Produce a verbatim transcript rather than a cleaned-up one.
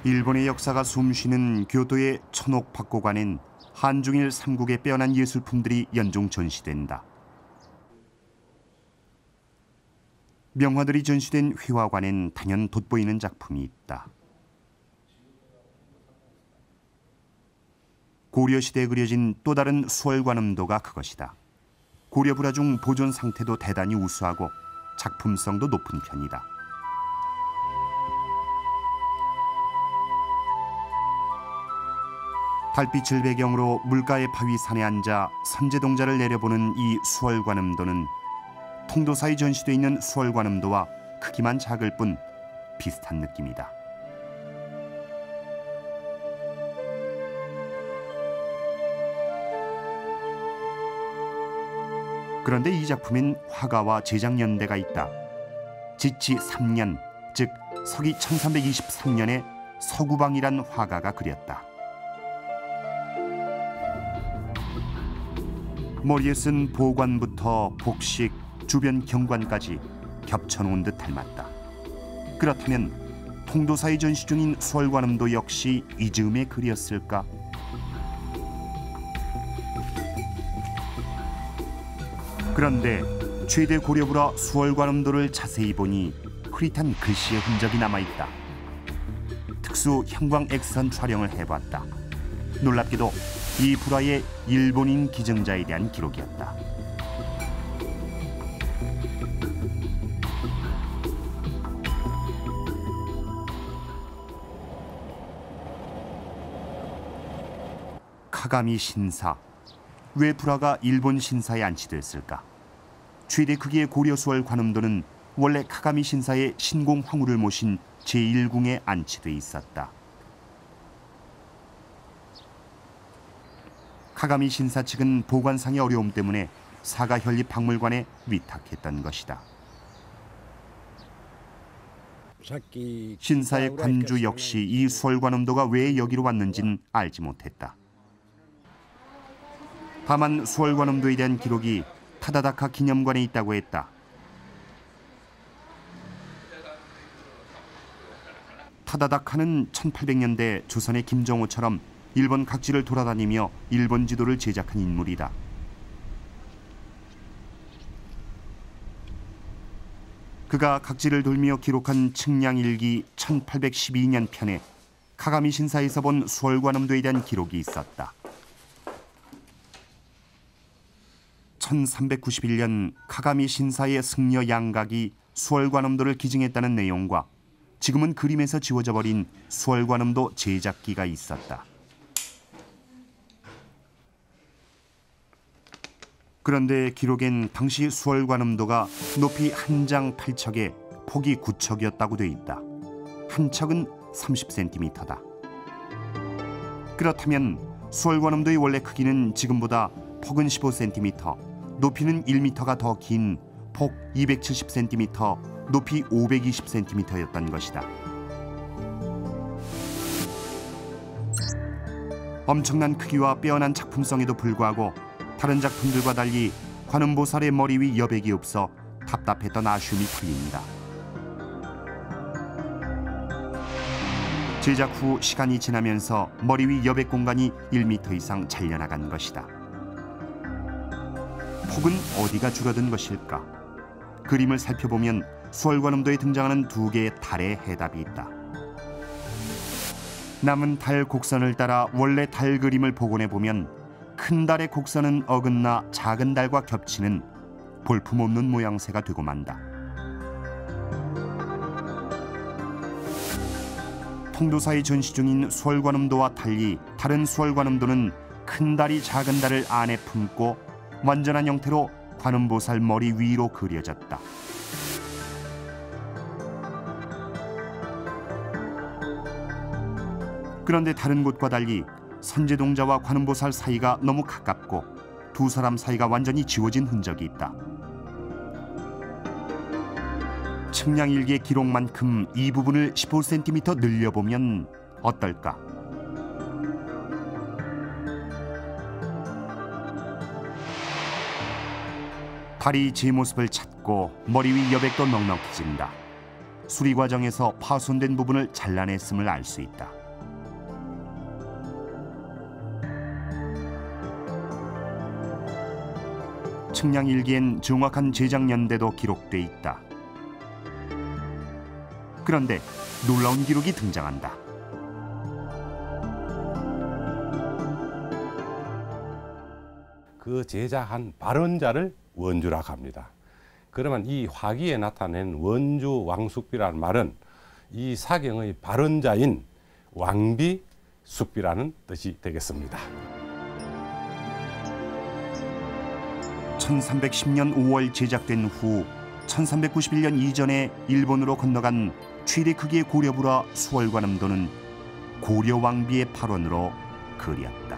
일본의 역사가 숨쉬는 교토의 천옥박고관엔 한중일 삼국의 빼어난 예술품들이 연중 전시된다. 명화들이 전시된 회화관엔 단연 돋보이는 작품이 있다. 고려시대에 그려진 또 다른 수월관음도가 그것이다. 고려 불화 중 보존 상태도 대단히 우수하고 작품성도 높은 편이다. 달빛을 배경으로 물가의 바위산에 앉아 선제동자를 내려보는 이 수월관음도는 통도사에 전시되어 있는 수월관음도와 크기만 작을 뿐 비슷한 느낌이다. 그런데 이 작품엔 화가와 제작 연대가 있다. 지치 삼 년, 즉 서기 천삼백이십삼 년에 서구방이란 화가가 그렸다. 머리에 쓴 보관부터 복식, 주변 경관까지 겹쳐놓은 듯 닮았다. 그렇다면 통도사에 전시 중인 수월관음도 역시 이 즈음에 그렸을까? 그런데 최대 고려불화 수월관음도를 자세히 보니 흐릿한 글씨의 흔적이 남아있다. 특수 형광 X선 촬영을 해봤다. 놀랍게도 이 불화의 일본인 기증자에 대한 기록이었다. 카가미 신사. 왜 불화가 일본 신사에 안치됐을까? 최대 크기의 고려 수월 관음도는 원래 카가미 신사의 신공 황후를 모신 제일 궁에 안치돼 있었다. 카가미 신사 측은 보관상의 어려움 때문에 사가현립박물관에 위탁했던 것이다. 신사의 관주 역시 이 수월관음도가 왜 여기로 왔는지는 알지 못했다. 다만 수월관음도에 대한 기록이 타다다카 기념관에 있다고 했다. 타다다카는 천팔백 년대 조선의 김정호처럼 일본 각지를 돌아다니며 일본 지도를 제작한 인물이다. 그가 각지를 돌며 기록한 측량일기 천팔백십이 년 편에 카가미 신사에서 본 수월관음도에 대한 기록이 있었다. 천삼백구십일 년 카가미 신사의 승려 양각이 수월관음도를 기증했다는 내용과 지금은 그림에서 지워져 버린 수월관음도 제작기가 있었다. 그런데 기록엔 당시 수월관음도가 높이 한 장 팔 척에 폭이 구 척이었다고 돼 있다. 한 척은 삼십 센티미터다. 그렇다면 수월관음도의 원래 크기는 지금보다 폭은 십오 센티미터, 높이는 일 미터가 더 긴 폭 이백칠십 센티미터, 높이 오백이십 센티미터였던 것이다. 엄청난 크기와 빼어난 작품성에도 불구하고 다른 작품들과 달리 관음보살의 머리 위 여백이 없어 답답했던 아쉬움이 풀립니다. 제작 후 시간이 지나면서 머리 위 여백 공간이 일 미터 이상 잘려나간 것이다. 폭은 어디가 줄어든 것일까? 그림을 살펴보면 수월관음도에 등장하는 두 개의 달의 해답이 있다. 남은 달 곡선을 따라 원래 달 그림을 복원해보면 큰 달의 곡선은 어긋나 작은 달과 겹치는 볼품없는 모양새가 되고 만다. 통도사에 전시 중인 수월관음도와 달리 다른 수월관음도는 큰 달이 작은 달을 안에 품고 완전한 형태로 관음보살 머리 위로 그려졌다. 그런데 다른 곳과 달리 선제동자와 관음보살 사이가 너무 가깝고 두 사람 사이가 완전히 지워진 흔적이 있다. 측량일기의 기록만큼 이 부분을 십오 센티미터 늘려보면 어떨까? 달이 제 모습을 찾고 머리 위 여백도 넉넉해진다. 수리 과정에서 파손된 부분을 잘라냈음을 알 수 있다. 측량일기엔 정확한 제작 연대도 기록돼 있다. 그런데 놀라운 기록이 등장한다. 그 제작한 발원자를 원주라고 합니다. 그러면 이 화기에 나타낸 원주 왕숙비라는 말은 이 사경의 발원자인 왕비 숙비라는 뜻이 되겠습니다. 천삼백십 년 오월 제작된 후 천삼백구십일 년 이전에 일본으로 건너간 최대 크기의 고려불화 수월관음도는 고려 왕비의 발원으로 그렸다.